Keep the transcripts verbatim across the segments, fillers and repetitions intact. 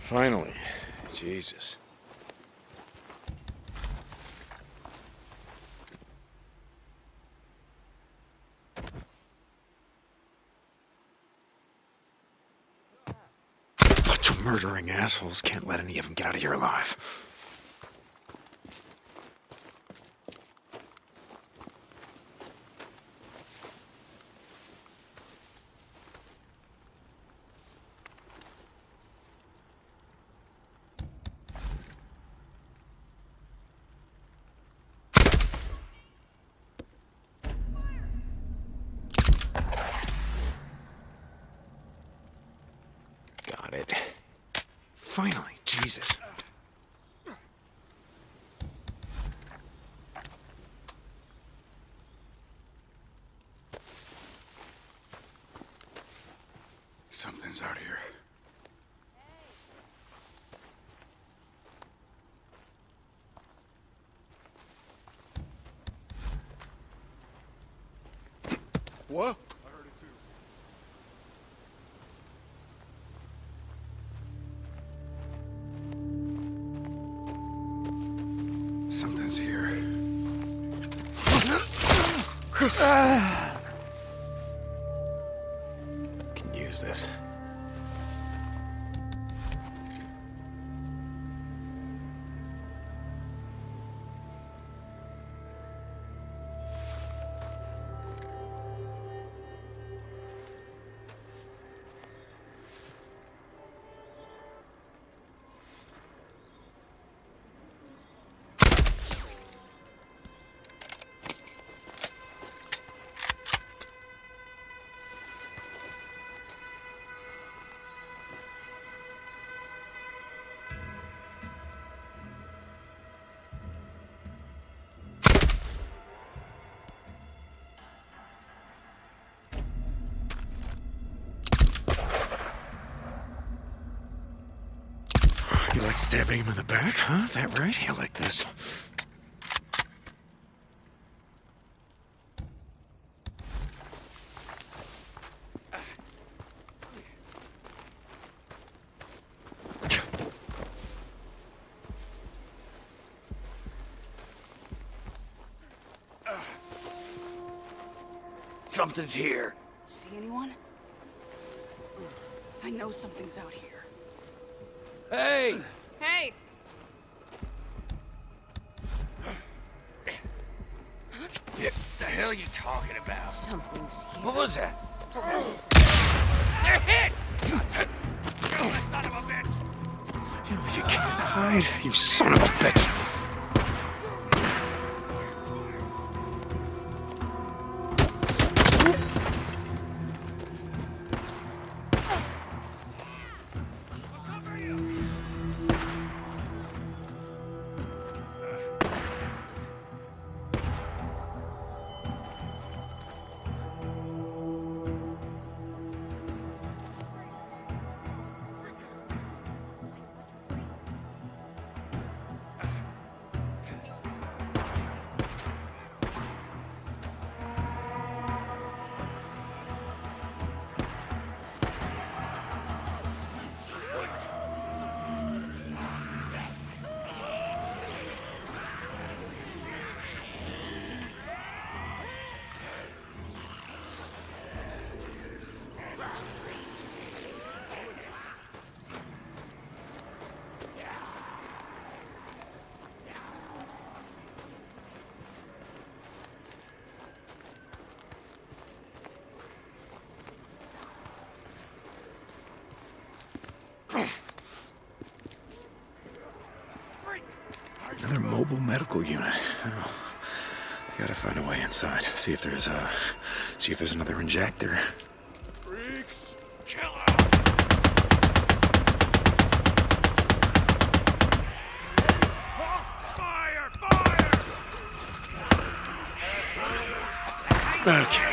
Finally. Jesus. Bunch of murdering assholes. Can't let any of them get out of here alive. Got it. Finally, Jesus. Something's out here. What? Something's here. Can use this. You like stabbing him in the back, huh? That right? You like this? Something's here. See anyone? I know something's out here. Hey! Hey! What the hell are you talking about? Something's here. What was that? They're hit! You son of a bitch! You, you can't hide, you son of a bitch! Another mobile medical unit. Oh, gotta find a way inside. See if there's uh, see if there's another injector. Freaks! Chill out! Fire! Fire! Okay.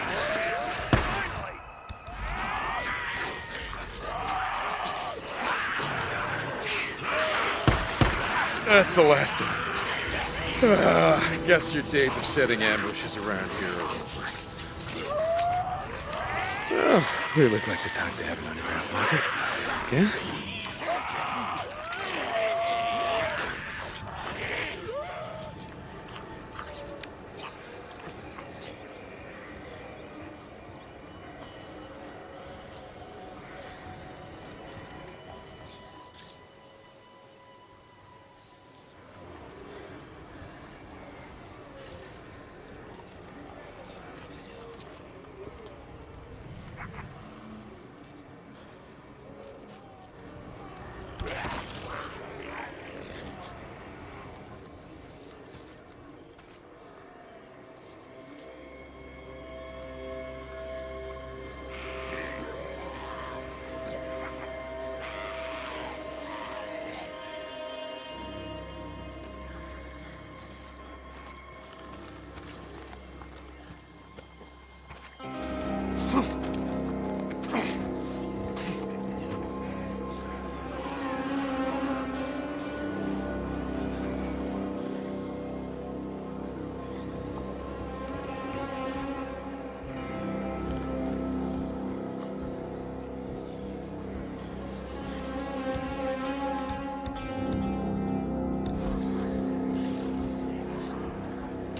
That's the last of it. Uh, I guess your days of setting ambushes around here are over. Oh, we look like the type to have an underground market. Yeah?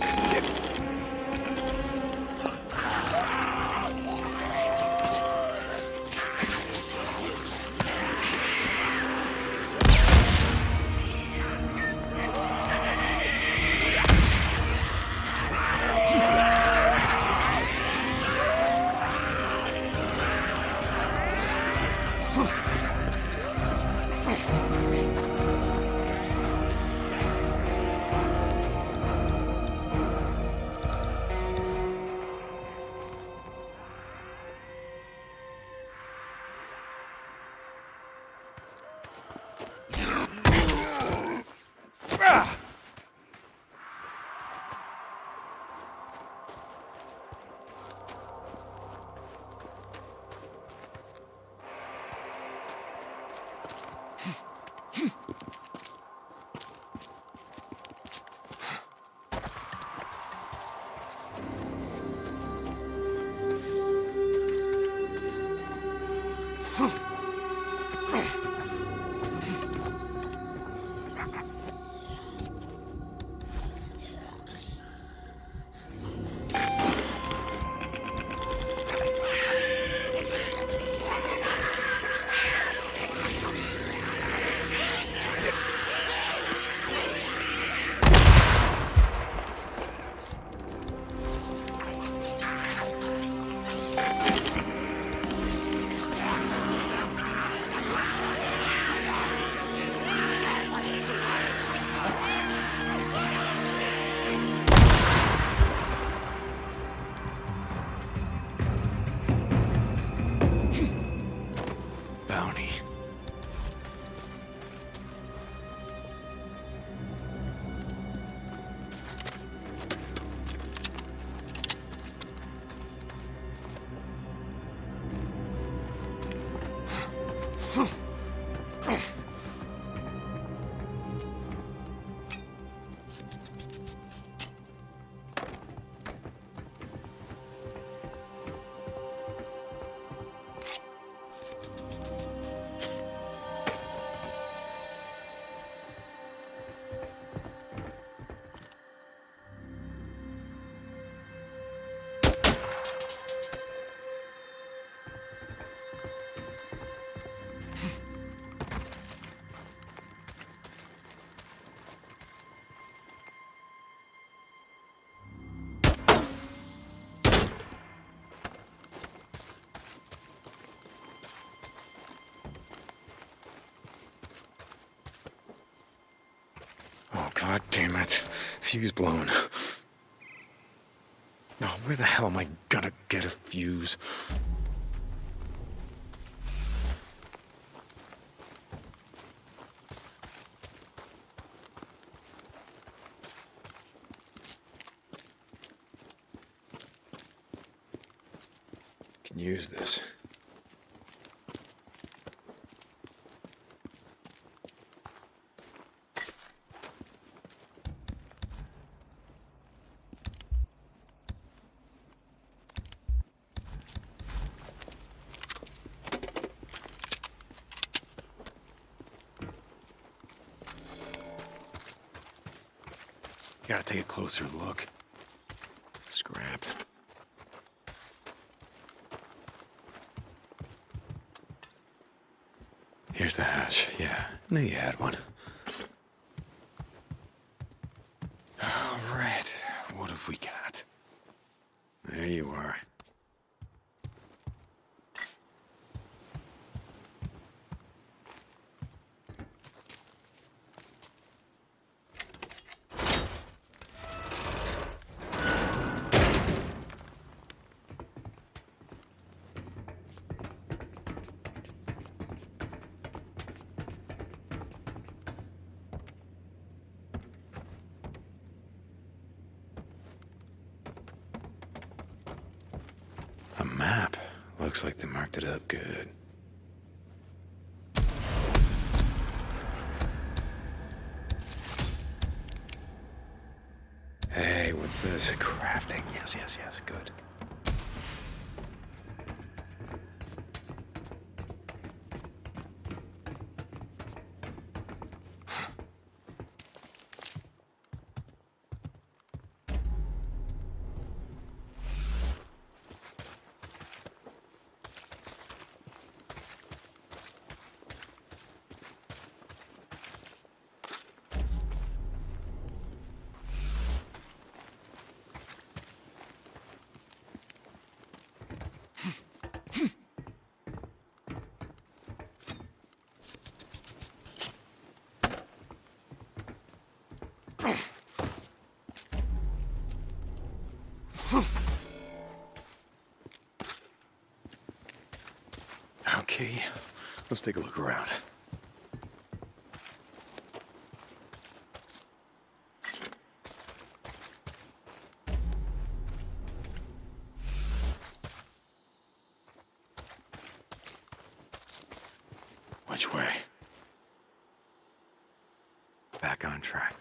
Bounty. Oh, god damn it. Fuse blown. Oh, where the hell am I gonna get a fuse? Can use this. Gotta take a closer look. Scrap. Here's the hatch. Yeah, I knew you had one. All right, what have we got? There you are. A map. Looks like they marked it up good. Hey, what's this? Crafting. Yes, yes, yes. Good. Okay, let's take a look around. Which way? Back on track.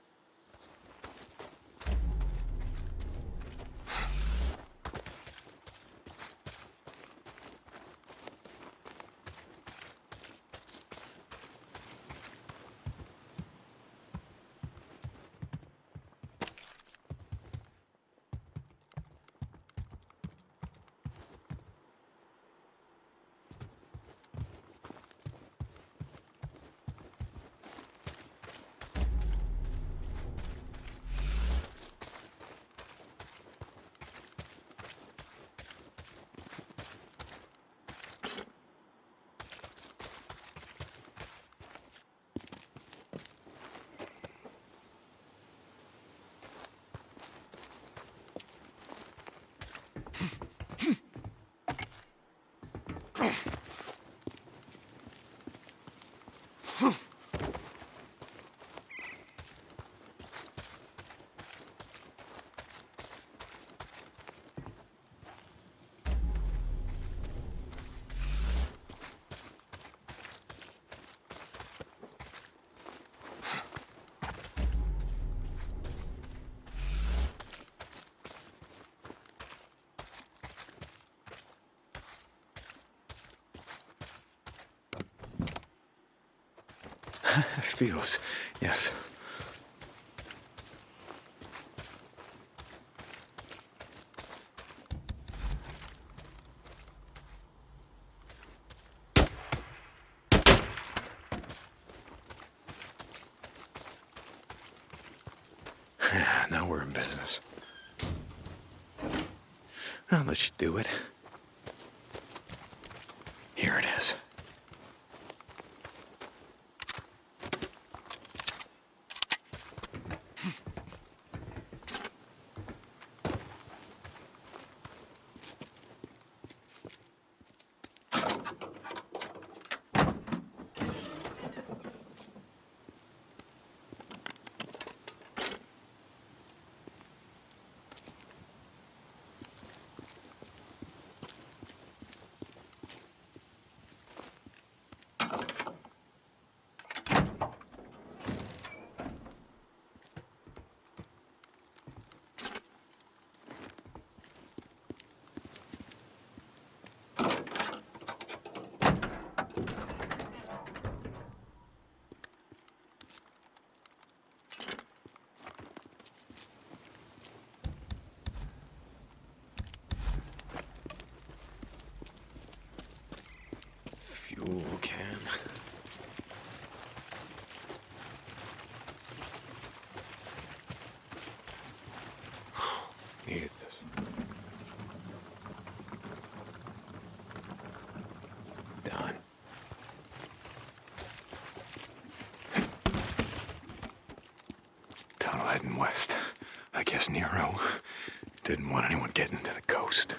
Feels, yes. Now we're in business. I'll let you do it. Here it is. Fuel can. Needed this. Done. Tunnel heading west. I guess Nero didn't want anyone getting to the coast.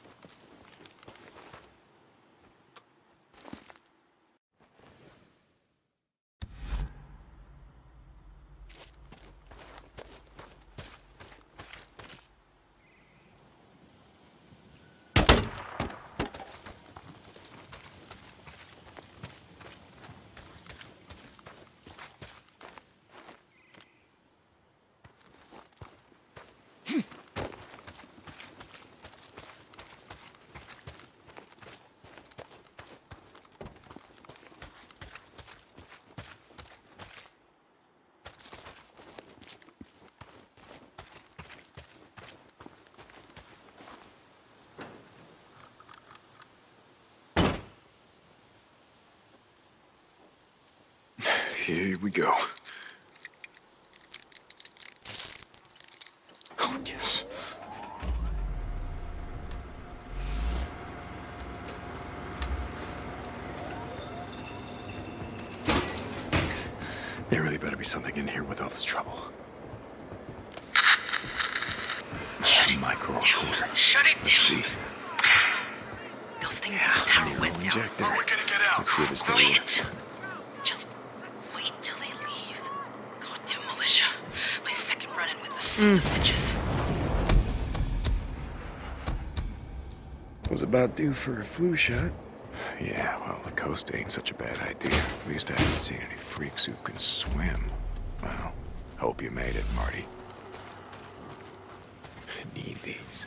Here we go. Oh, yes. There really better be something in here with all this trouble. Shut it Micro down. Shut it down. Let's see. They'll think Yeah, the power Nero went down. injector. Or we're this day. Wait! Just wait till they leave. Goddamn militia. My second run-in with the sons of bitches. Was about due for a flu shot. Yeah, well, the coast ain't such a bad idea. At least I haven't seen any freaks who can swim. Well, hope you made it, Marty. I need these.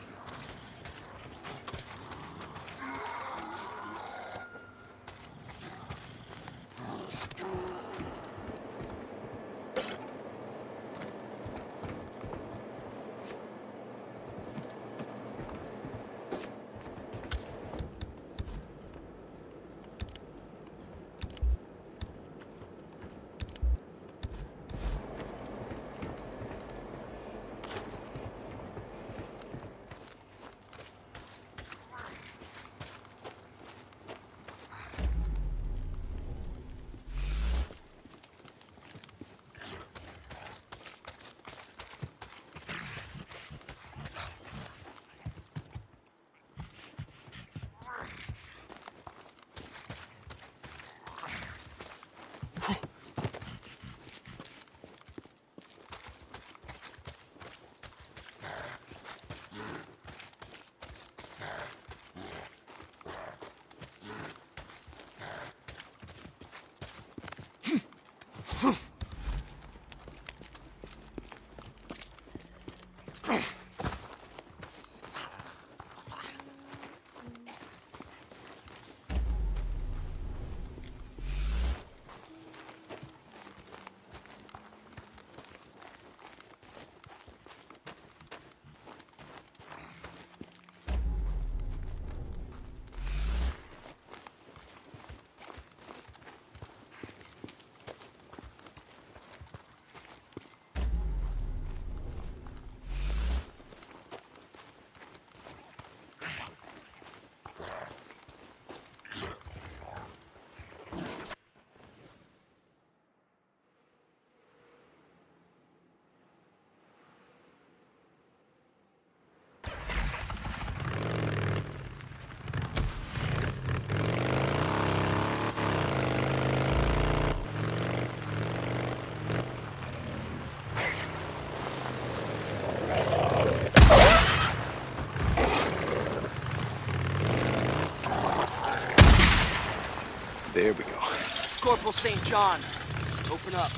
There we go. Corporal Saint John. Open up.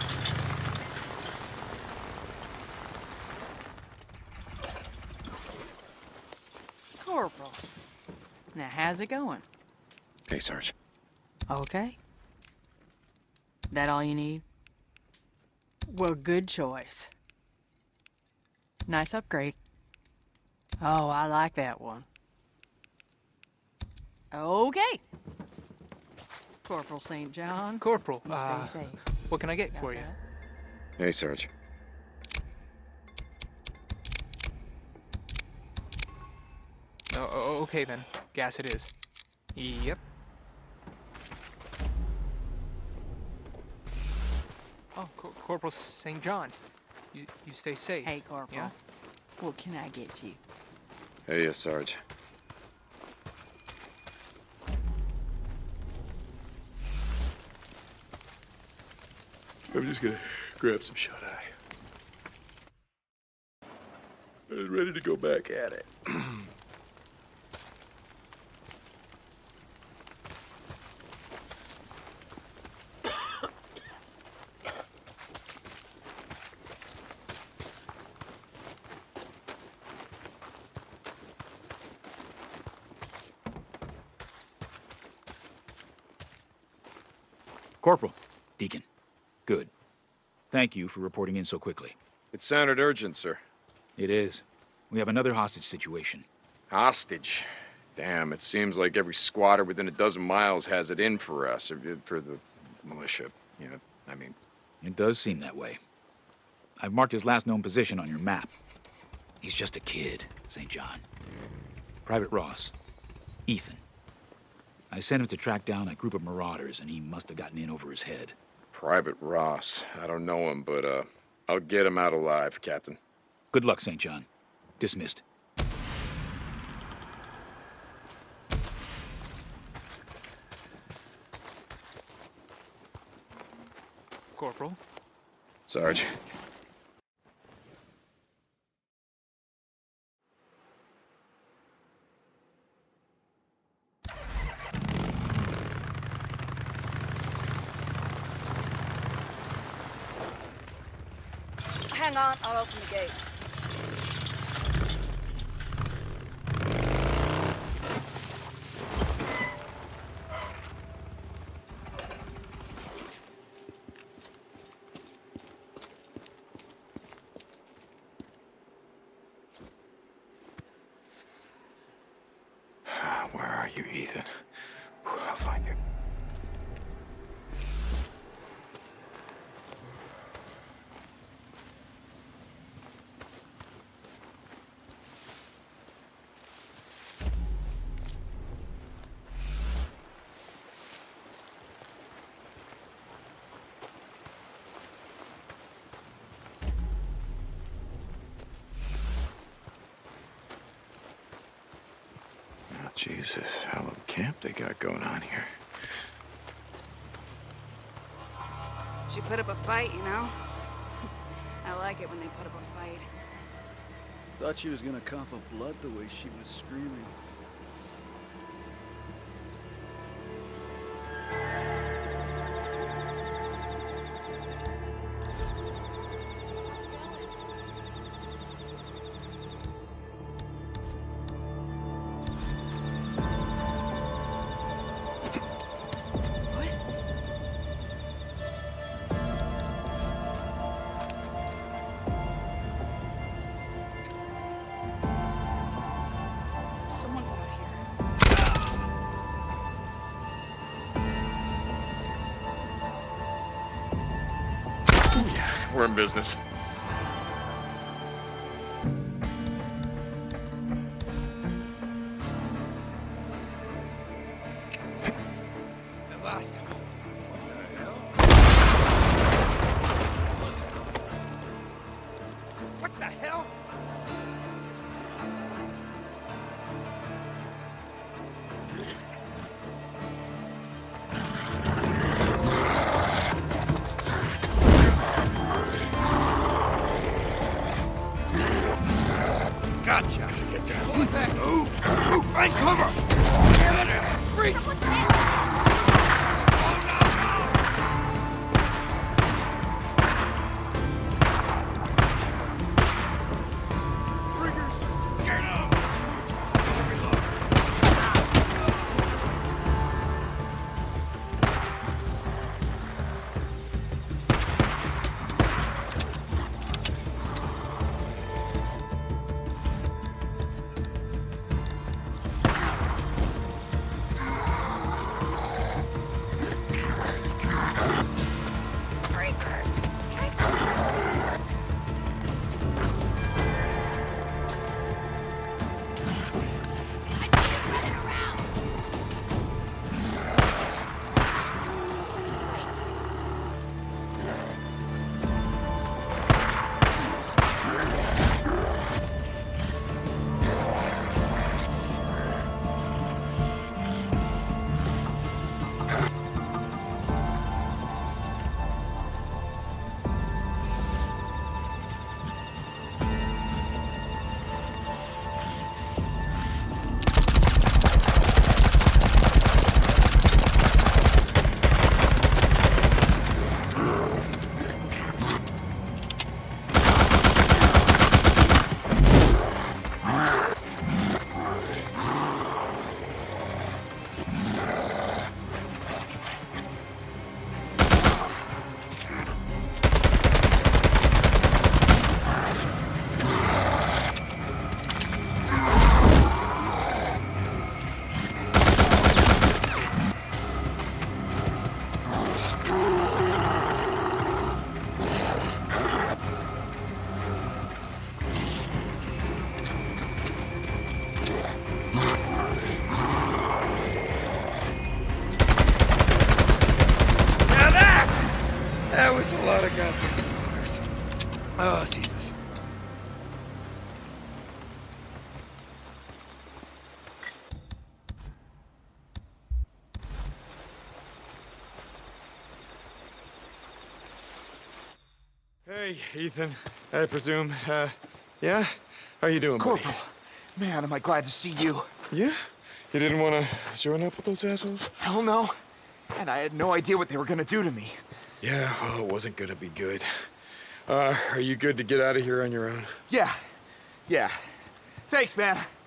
Corporal. Now, how's it going? Hey, Sarge. Okay. That all you need? Well, good choice. Nice upgrade. Oh, I like that one. Okay. Corporal Saint John. Corporal, You uh, stay safe. what can I get Got for you? that? Hey, Sarge. Oh, oh, okay then. Gas it is. Yep. Oh, Cor Corporal Saint John. You, you stay safe. Hey, Corporal. Yeah? What can I get you? Hey, uh, Sarge. I'm just gonna grab some shut-eye. I was ready to go back at it. Corporal. Deacon. Good. Thank you for reporting in so quickly. It sounded urgent, sir. It is. We have another hostage situation. Hostage? Damn, it seems like every squatter within a dozen miles has it in for us, or for the militia, you know, I mean... It does seem that way. I've marked his last known position on your map. He's just a kid, Saint John. Private Ross. Ethan. I sent him to track down a group of marauders, and he must have gotten in over his head. Private Ross. I don't know him, but, uh, I'll get him out alive, Captain. Good luck, Saint John. Dismissed. Corporal. Sarge. Hang on, I'll open the gate. Where are you, Ethan? I'll find you. Jesus, hell of a camp they got going on here. She put up a fight, you know? I like it when they put up a fight. Thought she was gonna cough up blood the way she was screaming. Someone's out here. We're in business. The last of them. What the hell? Gotcha. Get down. Move. Move. Find cover. Damn it. Freaks. Triggers. Get up. That was a lot of gunpowder. Oh, Jesus. Hey, Ethan, I presume. Uh, yeah? How you doing, buddy? Corporal, man, am I glad to see you. Yeah? You didn't want to join up with those assholes? Hell no. And I had no idea what they were gonna do to me. Yeah, well, it wasn't gonna be good. Uh, are you good to get out of here on your own? Yeah. Yeah. Thanks, man.